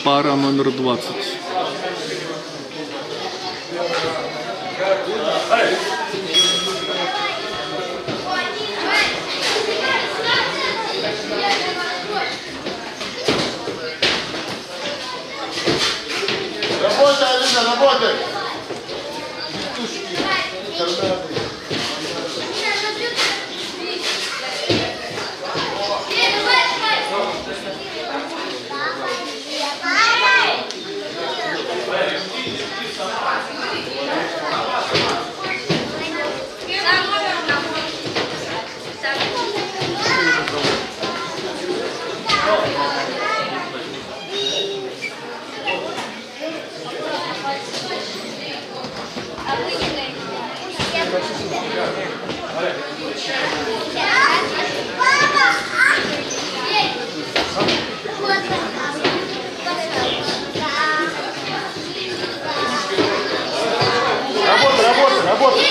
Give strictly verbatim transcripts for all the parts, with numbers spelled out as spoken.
пара номер двадцать. Работай, Алина, работай! Торнадо. Работай, работай, работай!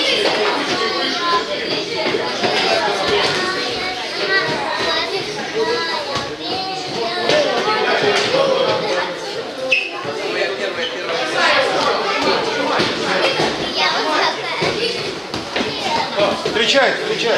Встречай, встречай!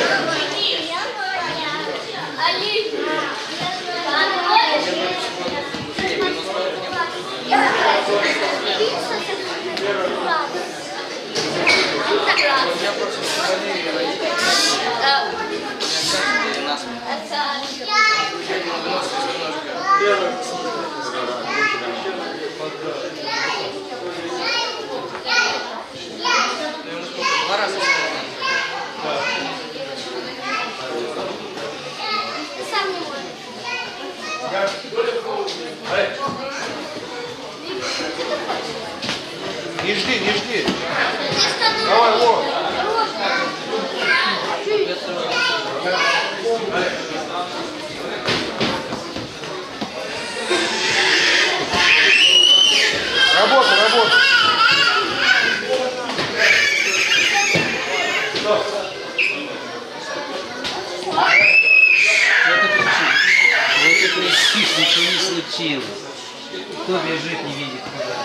Не жди, не жди. Давай, вот. Работай, работай. Вот и кричишь, ничего не случилось. Кто бежит, не видит куда.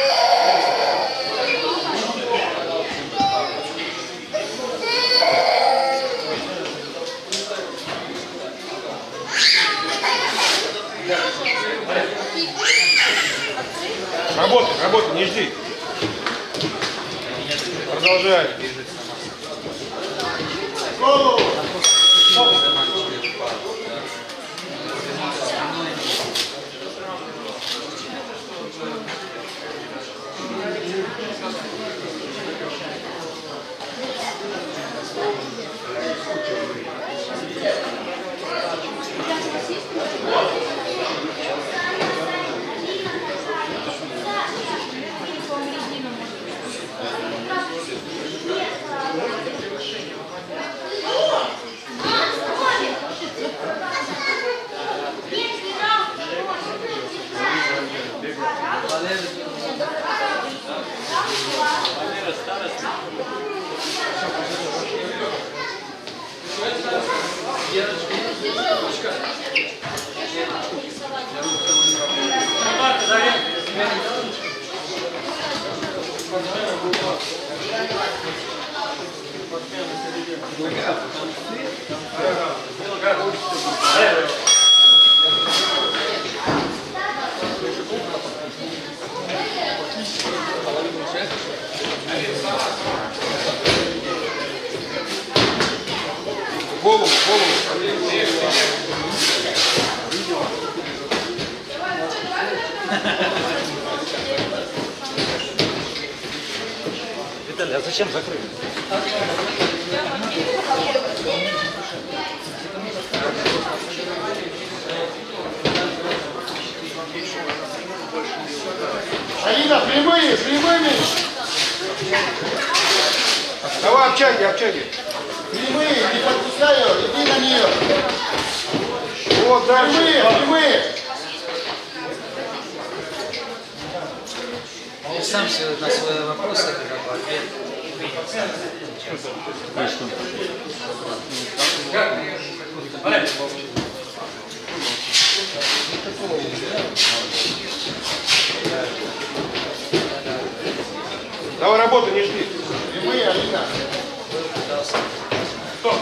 Работай, работай, не жди. Продолжай. Голову! Голову, голову. Виталий, а зачем закрыть? Алина, прямые, прямыми. Давай, обчаги, обчаги. Прямые, не подпускай ее, иди на нее. Вот, дальше. Прямые, прямые. Он сам все на свои вопросы как бы ответ. Конечно. работы не жди. Прямые, Алина. Стоп.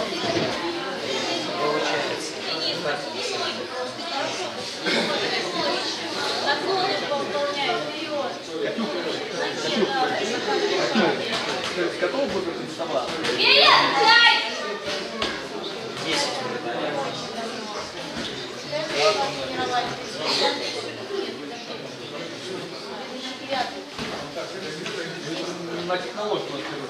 Какого будет стола? На технологию.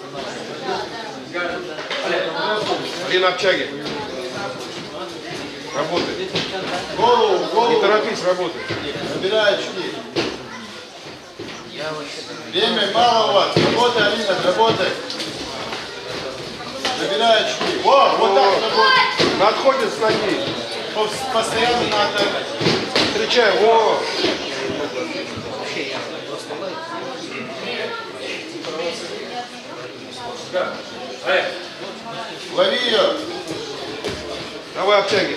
Алина, общаги. Работай. Голову, голову. Не торопись, работай. Набирай очки. Время мало у вас. Работай, Алина, работай. Набирай очки. Во, вот так работай. На отходе с ноги. Постоянно надо. Встречай, во. Лови ее. Давай, общаги.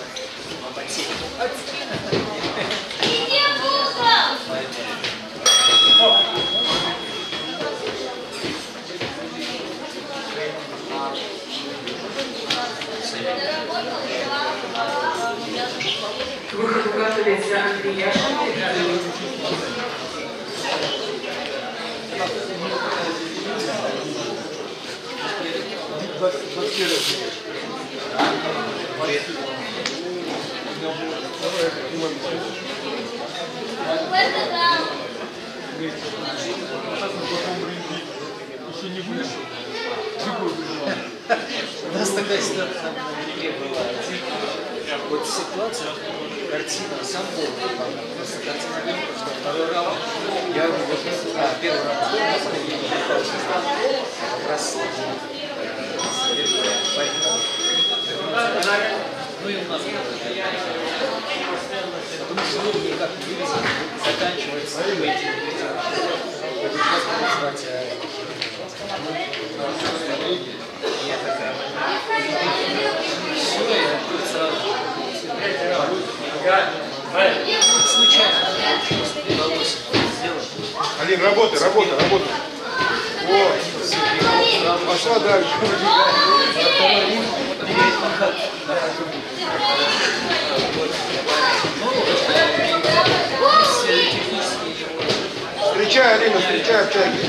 К выходу готовится Андрей Яшин. У нас такая ситуация в игре была. Вот ситуация, картина, сам был, просто картина рынка, что второй раунд, я вот, а, первый раунд, как раз ну и у нас потому что мы никак не вывезем, заканчивается этим. Это просто назвать я такая. Все, я сразу. Случайно удалось сделать. Алин, работай, работай, работай. О, пошла дальше. Встречай, Алина, встречай, общаги.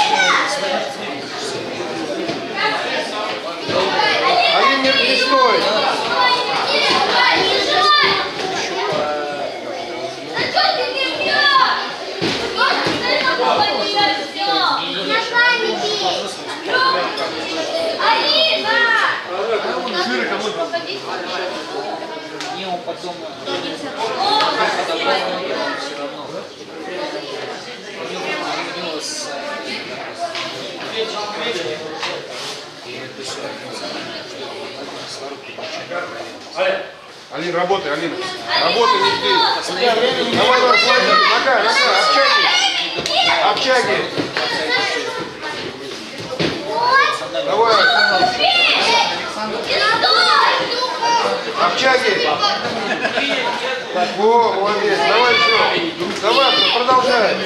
Алин, не, не стой. Не, он потом подобрал, все равно. У него вернулась Алин, работай, Алина. Работай, не жди. Давай, давай, слайдер. Нога, нога, общаги. Общаги. Давай. Общаги. Во, молодец. Давай еще. Давай, продолжай.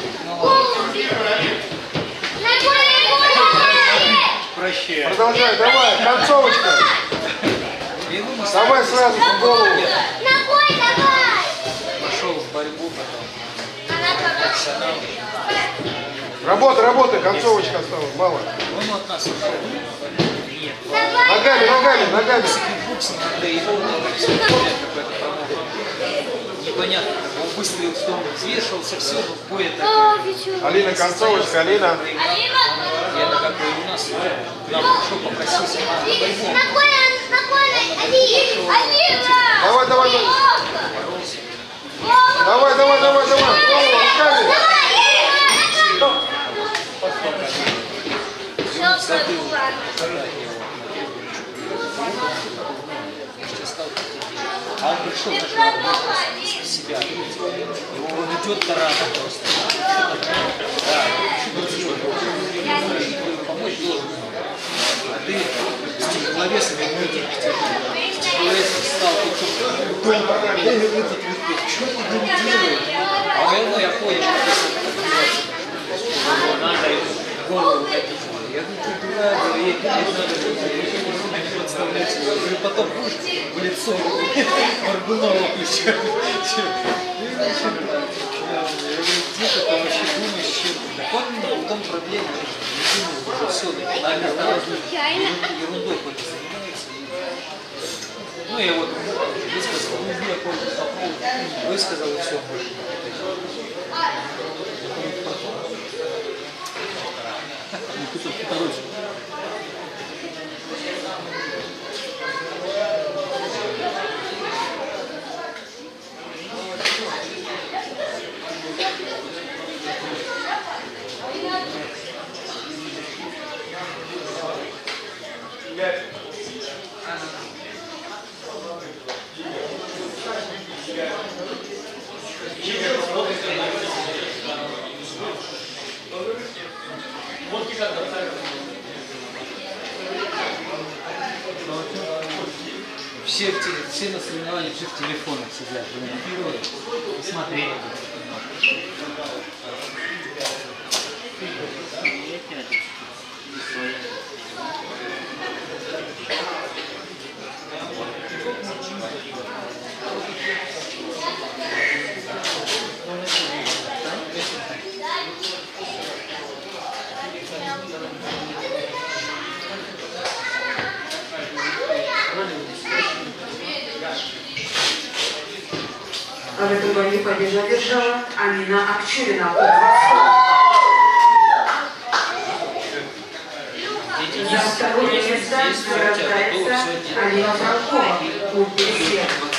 прощай. Продолжай, давай, концовочка. Давай сразу в голову. Ногой давай. Пошел в борьбу потом. Работа, работа, концовочка осталась, мало. Он от нас ушел. Нет. Ногами, ногами, ногами. Да его какой-то промах. Непонятно. Он выстрелил в сторону, взвешивался, все, но бой это... Алина, концовочка, Алина. Я на как бы у нас нам ушел, попросился на борьбу. Ногой, ногой, Алина. Алина. Давай, давай, давай. Давай, давай, давай, давай. Голову, руками. А он пришел на себя. Его он идет тарана просто. Да, помочь должен. А ты с тяжеловесом не терпишь. С тяжеловесом стал, ты что? Дом программе. Что ты говоришь, делаешь? А ну я понял, что надо голову лицо Моргунова еще. Я говорю, где ты там вообще думаешь, чем? Так он в том проблема, не думал, уже все, ерундой какой-то занимается. Ну, я вот высказал, ну, я помню, попробовал, высказал и все. Все, все на соревнованиях все в телефонах сидят, смотрели. В этом бою победу одержала Амина Акчурина. За второе место награждается Алина Франкова.